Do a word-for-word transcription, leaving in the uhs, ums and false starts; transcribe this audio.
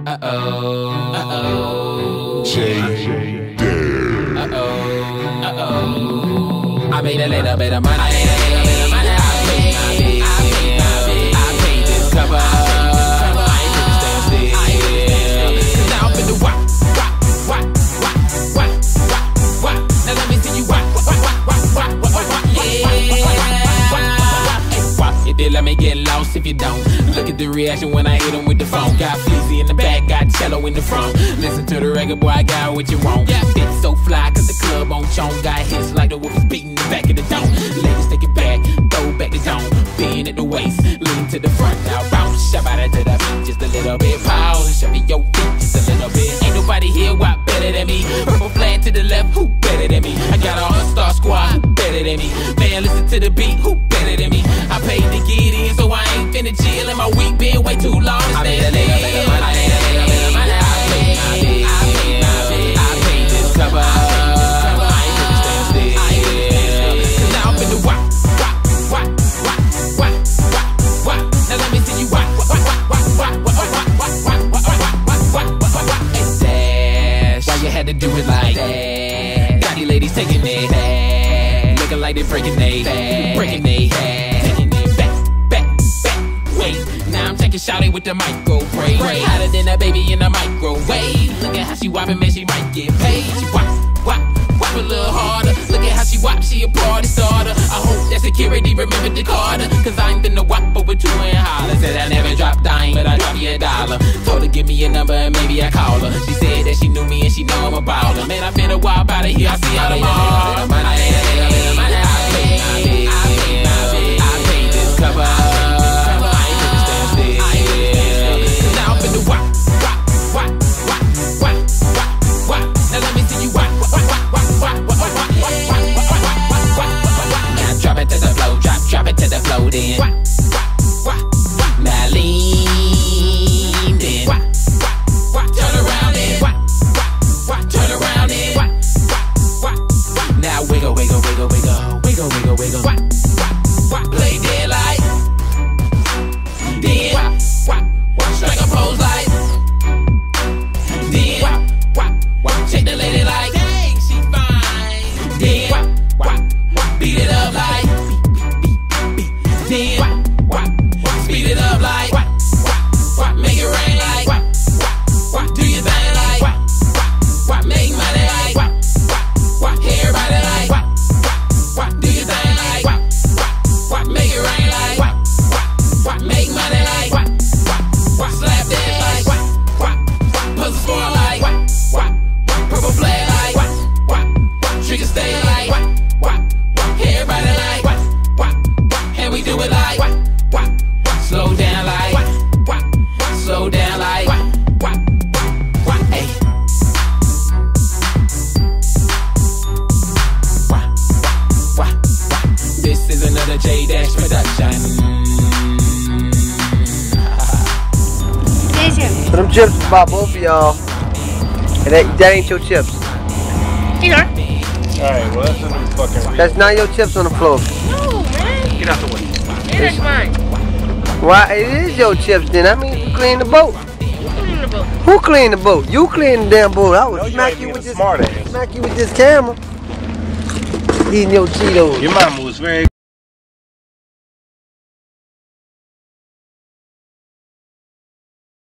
Uh-oh, uh-oh, J. Uh-oh, uh-oh. I made a little bit of money. I made a little bit of money. I paid, I paid, I paid, I paid, I paid this cover. I ain't finna stand still. Cause now I'm finna wop, wop, wop, wop, wop, wop, wop. Now let me see you wop, wop, wop, wop, wop, wop, wop, yeah. It did let me get lost if you don't. Look at the reaction when I hit him with the phone. Got Fleezy in the back, got cello in the front. Listen to the record, boy, I got what you want. Yeah, bitch so fly, cause the club on chon. Got hits like the whoopers beating the back of the dome. Ladies take it back, throw back the dome. Being at the waist, lean to the front. Now bounce, shove out to the beat, just a little bit. Pause, shove your feet, just a little bit. Ain't nobody here why better than me. Purple flag to the left, who better than me? I got a all-star squad, who better than me? Man, listen to the beat, who better than me? I paid to get in, so I ain't finna chill. And my week been way too long to stay a little bit of money. I made a little bit of money. I paid, I paid, I paid, I paid, I paid this cover. I ain't finna stand still. Cause now I'm finna wop, wop, wop, wop, wop, wop, wop. Now let me see you wop, wop, wop, wop, wop, wop, wop, wop, wop, wop, wop, wop, wop, wop. And dash, why you had to do it like that? Got these ladies taking it back, looking like they breaking they, breaking they head. Shouty with the microwave, hotter than a baby in a microwave. Look at how she whopping, man, she might get paid. She whop, whop, whop a little harder. Look at how she whop, she a party starter. I hope that security remembered the Carter, cause I ain't finna whop over two and holler. Said I never drop dime, but I drop you a dollar. Told her give me a number and maybe I call her. She said that she knew me and she know I'm a baller. Man, I finna whop out of here, I see y'all tomorrow. I made a little bit of money. I paid, I paid, I paid, I paid, I paid this cover. Then. Now lean then. Turn around then. Turn around then. Now wiggle, wiggle, wiggle, wiggle, wiggle, wiggle, wiggle. Play dead like. Then strike a pose like. Then check the lady like. Dang, she fine. Then beat it up like. Then speed it up like, make it rain like, do your thing like, make money like, everybody like, do your thing like, make it rain like, make money like, slap dance like, puzzle score like, purple flag like, trigger stay like, everybody like. And we do it like slow down like slow down like hey. This is another J-Dash production. So them chips is about both of y'all. And that, that ain't your chips. These are. Alright, well that's another fucking. That's not your chips on the floor. No, man. Get out the way. It is mine. Why it is your chips then? I mean, clean the boat. Who cleaned the boat? Who cleaned the boat? You cleaned the damn boat. I would No, smack you you ain't with being this a smart ass. smack you with this camera. Eating your Cheetos. Your mama was very